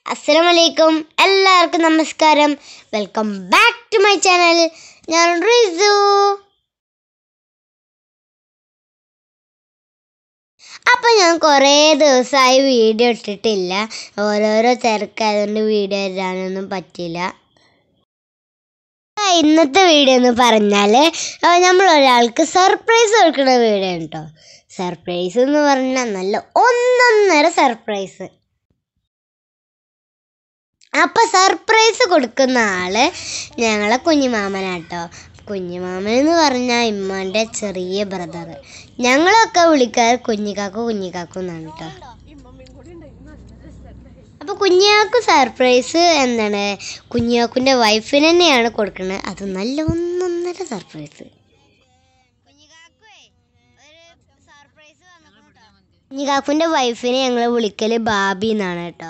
അസ്സലാമലൈക്കും എല്ലാവർക്കും നമസ്കാരം. Welcome back to my channel. ഞാൻ റിസു. അപ്പോൾ ഞാൻ കുറേ ദിവസമായി വീഡിയോ ഇട്ടിട്ടില്ല. ഓരോരോ തിരക്കായതുകൊണ്ട് വീഡിയോ ഇടാനൊന്നും പറ്റില്ല. ഇന്നത്തെ വീഡിയോ എന്ന് പറഞ്ഞാൽ നമ്മൾ ഒരാൾക്ക് സർപ്രൈസ് കൊടുക്കുന്ന വീഡിയോ കേട്ടോ. സർപ്രൈസ് എന്ന് പറഞ്ഞാൽ നല്ല ഒന്നൊന്നര സർപ്രൈസ്. അപ്പോൾ സർപ്രൈസ് കൊടുക്കുന്ന ആള് ഞങ്ങളെ കുഞ്ഞിമാമനാട്ടോ. കുഞ്ഞിമാമൻ എന്ന് പറഞ്ഞാൽ ഇമ്മാൻ്റെ ചെറിയ ബ്രദർ. ഞങ്ങളൊക്കെ വിളിക്കാറ് കുഞ്ഞിക്കാക്കു എന്നാണ് കേട്ടോ. അപ്പോൾ കുഞ്ഞിക്കാക്കു സർപ്രൈസ് എന്താണ്, കുഞ്ഞിക്കാക്കുൻ്റെ വൈഫിന് തന്നെയാണ് കൊടുക്കുന്നത്. അത് നല്ല ഒന്നൊന്നര സർപ്രൈസ്. കുഞ്ഞിക്കാക്കുൻ്റെ വൈഫിനെ ഞങ്ങൾ വിളിക്കൽ ബാബി എന്നാണ് കേട്ടോ.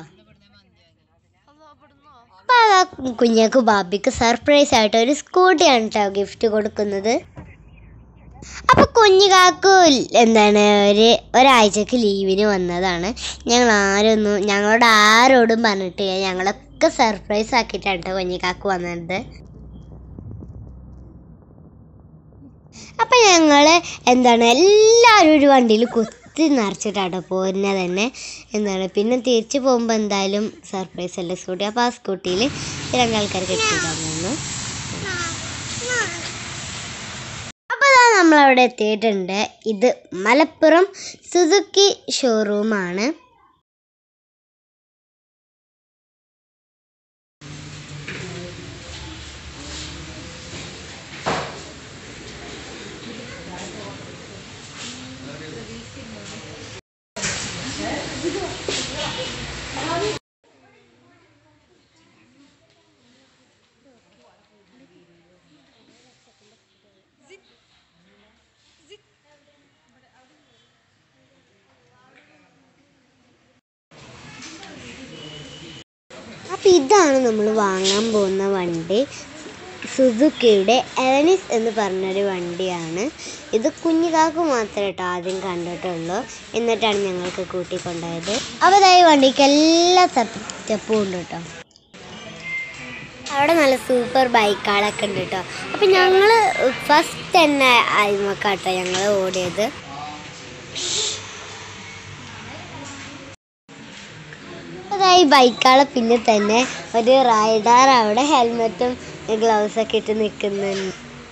അപ്പോൾ ആ കുഞ്ഞാക്ക് ബാബിക്ക് സർപ്രൈസ് ആയിട്ട് ഒരു സ്കൂട്ടിയാണ് കേട്ടോ ഗിഫ്റ്റ് കൊടുക്കുന്നത്. അപ്പോൾ കുഞ്ഞിക്കാക്കു ഒരാഴ്ചക്ക് ലീവിന് വന്നതാണ്. ഞങ്ങളോട് ആരോടും പറഞ്ഞിട്ടില്ല. ഞങ്ങളൊക്കെ സർപ്രൈസ് ആക്കിയിട്ടാണ് കേട്ടോ കുഞ്ഞിക്കാക്കു വന്നത്. അപ്പം ഞങ്ങൾ എല്ലാവരും ഒരു വണ്ടിയിൽ നിറച്ചിട്ടാട്ടോ പോരുന്നത് തന്നെ. പിന്നെ തിരിച്ച് പോകുമ്പോൾ എന്തായാലും സർപ്രൈസ് അല്ലേ സ്കൂട്ടി. അപ്പോൾ ആ സ്കൂട്ടിയിൽ രണ്ടാൾക്കാർ കെട്ടിയിട്ടായിരുന്നു. അപ്പോൾ അതാ നമ്മളവിടെ എത്തിയിട്ടുണ്ട്. ഇത് മലപ്പുറം സുസുക്കി ഷോറൂമാണ്. അപ്പോൾ ഇതാണ് നമ്മൾ വാങ്ങാൻ പോകുന്ന വണ്ടി. സുസുക്കിയുടെ അവനിസ് എന്ന് പറഞ്ഞൊരു വണ്ടിയാണ്. ഇത് കുഞ്ഞിക്കാക്കു മാത്രമേ കേട്ടോ ആദ്യം കണ്ടിട്ടുള്ളൂ. എന്നിട്ടാണ് ഞങ്ങൾക്ക് കൂട്ടിക്കൊണ്ടുപോയത്. അപ്പോൾ ഈ വണ്ടിക്ക് എല്ലാ സ്റ്റെപ്പും ഉണ്ട് കേട്ടോ. അവിടെ നല്ല സൂപ്പർ ബൈക്കുകളൊക്കെ ഉണ്ട് കേട്ടോ. അപ്പോൾ ഞങ്ങൾ ഫസ്റ്റ് തന്നെ ആയിമക്കാട്ടോ ഞങ്ങൾ ഓടിയത്. ഈ ബൈക്കുകളെ പിന്നെ തന്നെ ഒരു റൈഡർ അവിടെ ഹെൽമെറ്റും ഗ്ലൗസൊക്കെ ഇട്ട് നിൽക്കുന്നുണ്ട്.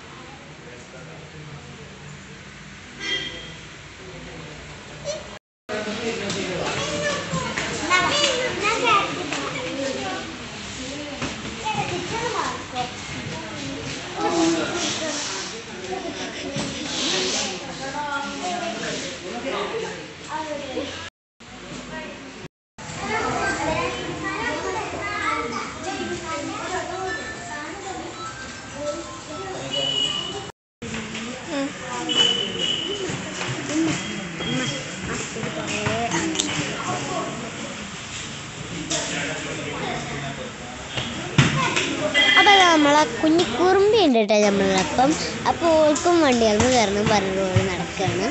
അപ്പോൾ നമ്മളെ കുഞ്ഞിക്കുറുമ്പി ഉണ്ട് കേട്ടോ നമ്മളപ്പം. അപ്പോൾ ഓൾക്കും വണ്ടികളിൽ കയറണം പറഞ്ഞുകൊണ്ട് നടക്കുകയാണ്.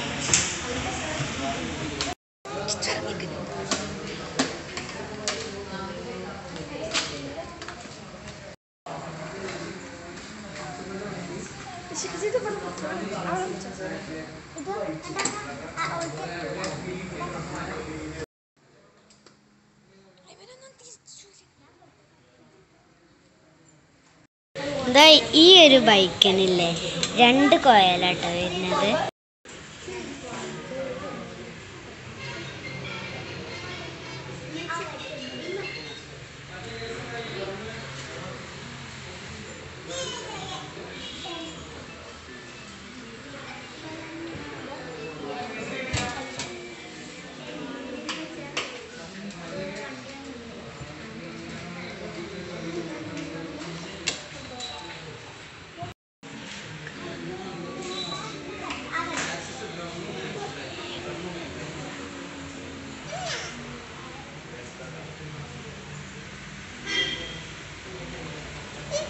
എന്താ ഈ ഒരു ബൈക്കിനില്ലേ 2 കോയിലാട്ടോ വരുന്നത്.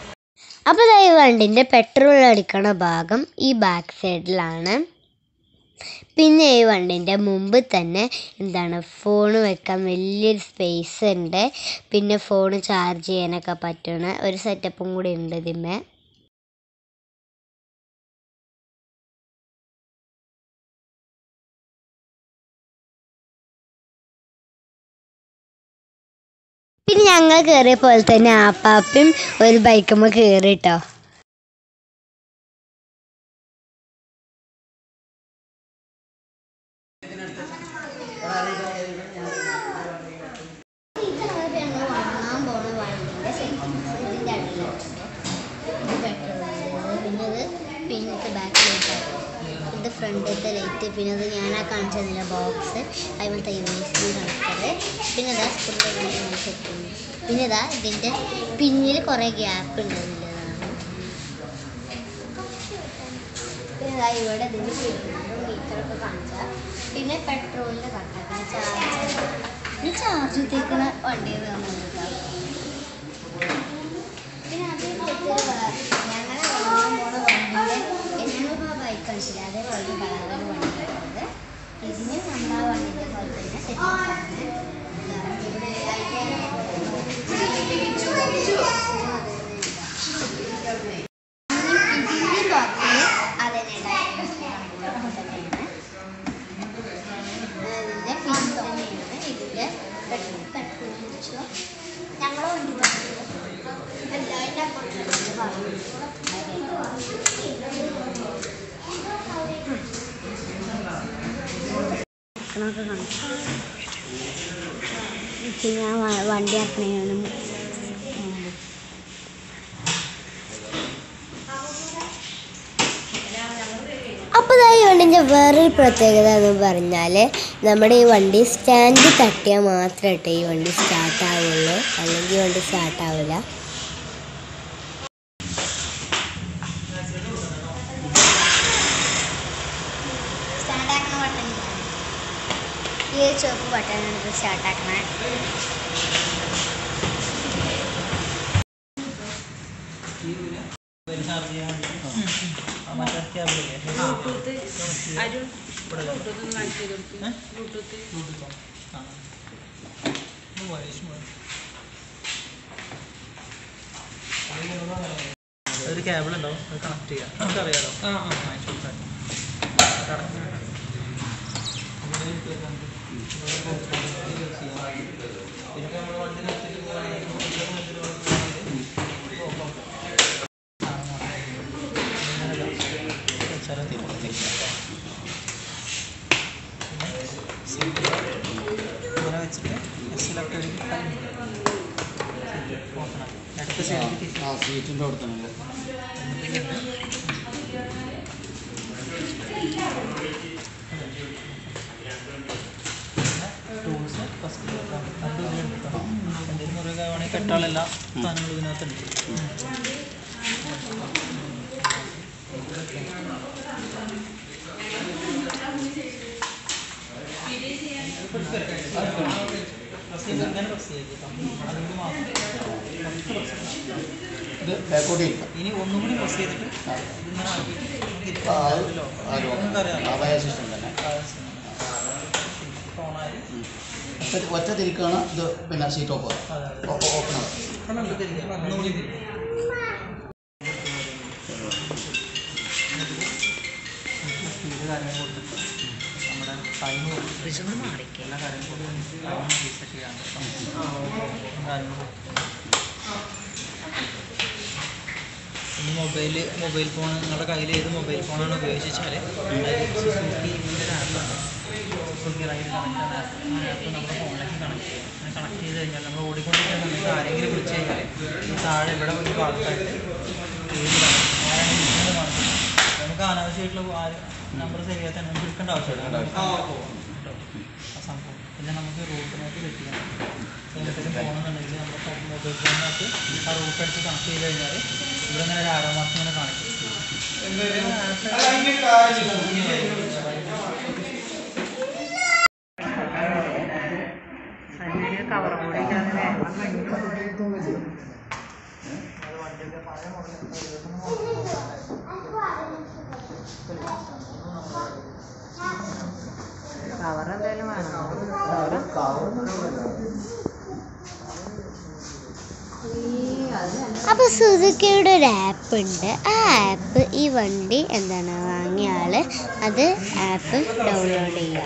അപ്പോൾ ഈ വണ്ടിൻ്റെ പെട്രോൾ അടിക്കണ ഭാഗം ഈ ബാക്ക് സൈഡിലാണ്. പിന്നെ ഈ വണ്ടിൻ്റെ മുമ്പ് തന്നെ ഫോൺ വെക്കാൻ വലിയൊരു സ്പേസ് ഉണ്ട്. പിന്നെ ഫോൺ ചാർജ് ചെയ്യാനൊക്കെ പറ്റുന്ന ഒരു സെറ്റപ്പും കൂടി ഉണ്ട് ഇതിന്മേ. പിന്നെ ഞങ്ങൾ കയറിയ പോലെ തന്നെ ആപ്പാപ്പയും ഒരു ബൈക്കുമ്മ കയറിട്ടോ. പിന്നത്തെ ബാക്ക് ലൈറ്റ്, ഇത് ഫ്രണ്ടിലത്തെ ലൈറ്റ്, പിന്നെ അത് ഞാനാ കാണിച്ചതില്ല ബോക്സ്, അതിമത്തെ യൂണിവേഴ്സിറ്റി കണക്ടർ, പിന്നെ ഇതാ സ്കൂളിൻ്റെ സെറ്റ്, പിന്നെ ഇതാ ഇതിൻ്റെ പിന്നിൽ കുറേ ഗ്യാപ്പ് ഉണ്ടെന്നുള്ളതാണ്. പിന്നെ ഇതാ ഇവിടെ ഇതിൻ്റെ മീറ്ററൊക്കെ കാണിച്ചാൽ, പിന്നെ പെട്രോളിൻ്റെ കട്ടാക്കാൻ ചാർജ് കുത്തിക്കുന്ന വണ്ടിയിൽ വന്നിട്ടുണ്ടാവും. പിന്നെ ഞങ്ങളെ വാങ്ങാൻ പോണ വണ്ടിയുടെ 800 രൂപ ബൈക്ക് കളിച്ചില്ല, അതേപോലത്തെ കളറാണ് വണ്ടി കിട്ടുന്നത്. ഇതിന് നമ്മളാ വണ്ടിൻ്റെ പോലെ തന്നെ സെറ്റ് ഇവിടെ പിന്നെ വണ്ടി ഇറക്കണതിന് മുമ്പ് അപ്പോൾ ഈ വണ്ടിൻ്റെ വേറൊരു പ്രത്യേകത എന്ന് പറഞ്ഞാൽ നമ്മുടെ ഈ വണ്ടി സ്റ്റാൻഡ് തട്ടിയാൽ മാത്രമേ ഈ വണ്ടി സ്റ്റാർട്ടാവുള്ളൂ, അല്ലെങ്കിൽ ഈ വണ്ടി സ്റ്റാർട്ടാവില്ല. ഈ ചുവപ്പ് ബട്ടണാണ് ഇത് സ്റ്റാർട്ടാക്കണേ. ഒരു കേബിൾ ഉണ്ടാവും, അത് കണക്ട് ചെയ്യാം, നമുക്കറിയാലോ. ഇങ്ങനെ വെച്ചിട്ട് സീറ്റിൻ്റെ അവിടെ തന്നെ ടൂൾസ് ഫസ്റ്റ് എന്തെങ്കിലും മുറിയൊക്കെ വേണമെങ്കിൽ കെട്ടാളെല്ലാം സാധനങ്ങളും ഇതിനകത്തുണ്ട്. ഇനി ഒന്നും കൂടി പ്രസ് ചെയ്തിട്ട് ഒറ്റ തിരിക്കാണ് ഇത്. പിന്നെ സീറ്റ് ഓപ്പൺ ഓപ്പൺ സ്പീഡ് കാര്യങ്ങൾ കൊടുത്തിട്ട് നമ്മുടെ ടൈം കൊടുത്തിട്ട് എല്ലാ കാര്യങ്ങളും കൊടുത്തിട്ട് ടൈം റീസെറ്റ് ചെയ്യാൻ കാര്യങ്ങൾ കൊടുത്തിട്ട് ഇനി മൊബൈൽ ഫോൺ നിങ്ങളുടെ കയ്യിൽ ഏത് മൊബൈൽ ഫോണാണ് ഉപയോഗിച്ചാൽ സൂക്കി ഒരു ആപ്പാണ്, സൂക്കി റൈഡ് കണക്ട് എന്ന ആപ്പ്. ആ ആപ്പ് നമ്മുടെ ഫോണിലേക്ക് കണക്ട് ചെയ്യും. അങ്ങനെ കണക്ട് ചെയ്ത് കഴിഞ്ഞാൽ നമ്മൾ ഓടിക്കൊണ്ടിരിക്കുന്ന സമയത്ത് ആരെങ്കിലും വിളിച്ചു കഴിഞ്ഞാൽ ഈ താഴെ ഇവിടെ ഒരു ഭാഗത്തായിട്ട് പേര് ആരാണ് വിളിക്കുന്നത് കാണിക്കുന്നത്. നമുക്ക് അനാവശ്യമായിട്ടുള്ള നമ്പർ സേവ് ചെയ്യാൻ നമുക്ക് എടുക്കേണ്ട ആവശ്യമില്ല, പോകാം കേട്ടോ ആ സംഭവം. പിന്നെ നമുക്ക് റൂട്ട് മാപ്പ് സെറ്റ് ചെയ്യാം. എങ്ങോട്ടേക്കും പോകണമെന്നുണ്ടെങ്കിൽ നമ്മുടെ മൊബൈൽ ഫോണിനകത്ത് ആ റൂട്ട് അടിച്ച് കണക്ട് ചെയ്ത് കഴിഞ്ഞാൽ ഇവിടെ ഇങ്ങനെ ഒരു ആരോ മാർക്ക് ഇങ്ങനെ കാണിക്കും. കവറും കൂടി വണ്ടിയൊക്കെ പഴയ മോഡൽ കവർ എന്തായാലും വേണം. അപ്പോൾ സുസുക്കിയുടെ ഒരു ആപ്പ് ഉണ്ട്. ആ ആപ്പ് ഈ വണ്ടി എന്താണ് വാങ്ങിയ ആള് അത് ആപ്പ് ഡൗൺലോഡ് ചെയ്യുക.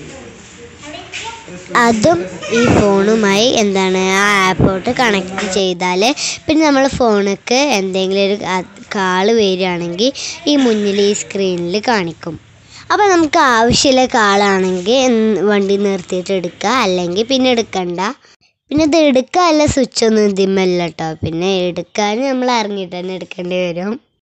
അതും ഈ ഫോണുമായി എന്താണ് ആ ആപ്പോട്ട് കണക്ട് ചെയ്താൽ പിന്നെ നമ്മൾ ഫോണിലേക്ക് എന്തെങ്കിലും ഒരു കാള് വരികയാണെങ്കിൽ ഈ മുന്നിൽ ഈ സ്ക്രീനിൽ കാണിക്കും. അപ്പോൾ നമുക്ക് ആവശ്യമുള്ള കാളാണെങ്കിൽ വണ്ടി നിർത്തിയിട്ട് എടുക്കുക, അല്ലെങ്കിൽ പിന്നെ എടുക്കണ്ട. പിന്നെ ഇത് എടുക്കാനുള്ള സ്വിച്ചൊന്നും ഇതിമല്ല കേട്ടോ. പിന്നെ എടുക്കാൻ നമ്മൾ അറിഞ്ഞിട്ട് തന്നെ എടുക്കേണ്ടി വരും.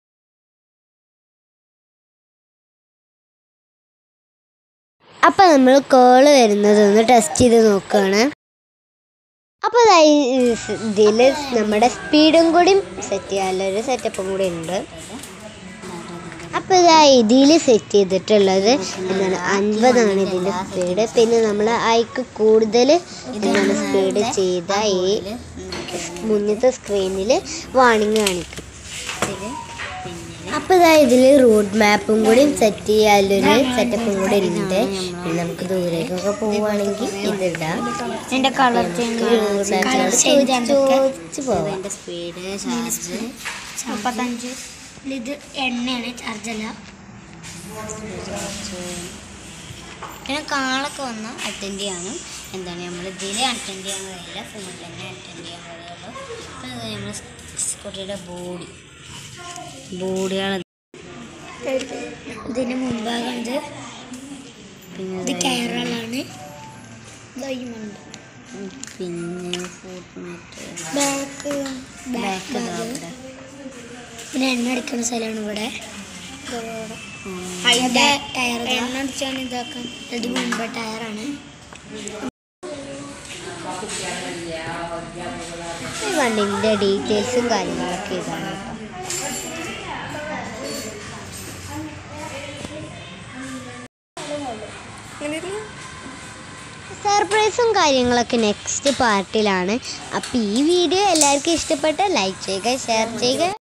അപ്പോൾ നമ്മൾ കോള് വരുന്നതൊന്ന് ടെസ്റ്റ് ചെയ്ത് നോക്കുകയാണ്. അപ്പോൾ ഇതിൽ നമ്മുടെ സ്പീഡും കൂടി സെറ്റ് ചെയ്യാനുള്ളൊരു സെറ്റപ്പും കൂടി ഉണ്ട്. അപ്പോൾ ഇതിൽ സെറ്റ് ചെയ്തിട്ടുള്ളത് എന്താണ് 50 ഇതിൻ്റെ സ്പീഡ്. പിന്നെ നമ്മൾ അതിക്ക് കൂടുതൽ എന്താണ് സ്പീഡ് ചെയ്താൽ ഈ മുന്നത്തെ സ്ക്രീനിൽ വാണിംഗ് കാണിക്കും. അപ്പോൾ ഇതിൽ റൂട്ട് മാപ്പും കൂടി സെറ്റ് ചെയ്യാനൊരു സെറ്റപ്പും കൂടി ഉണ്ട്. പിന്നെ നമുക്ക് ദൂരേക്കൊക്കെ പോവുകയാണെങ്കിൽ ഇതിടാം. എൻ്റെ കളർ ചോദിച്ച് പോവാം. Speed charge 35. ഇത് എണ്ണയാണ്, ചാർജല്ല. പിന്നെ കാളൊക്കെ വന്നാൽ അറ്റൻഡ് ചെയ്യാനും എന്താണ് നമ്മൾ ഇതിൽ അറ്റൻഡ് ചെയ്യാൻ കഴിയില്ല, ഫോണിൽ തന്നെ അറ്റൻഡ് ചെയ്യാൻ കഴിയുള്ളൂ. പിന്നെ നമ്മൾ സ്കൂട്ടിയുടെ ബോഡിയാണ്. ഇതിന് മുൻഭാഗമുണ്ട്. പിന്നെ ഇത് കയറുകളാണ്. പിന്നെ ബാക്ക് പിന്നെ എണ്ണ അടിക്കുന്ന സ്ഥലമാണ് ഇവിടെ. ടയർ എണ്ണ അടിച്ചാണ് ഇതാക്കാൻ. ഇത് മുമ്പ് ടയറാണ്. ഈ വണ്ടിൻ്റെ ഡീറ്റെയിൽസും കാര്യങ്ങളൊക്കെ ഇതാണ് കേട്ടോ. സർപ്രൈസും കാര്യങ്ങളൊക്കെ നെക്സ്റ്റ് പാർട്ടിലാണ്. അപ്പോൾ ഈ വീഡിയോ എല്ലാവർക്കും ഇഷ്ടപ്പെട്ട ലൈക്ക് ചെയ്യുക, ഷെയർ ചെയ്യുക.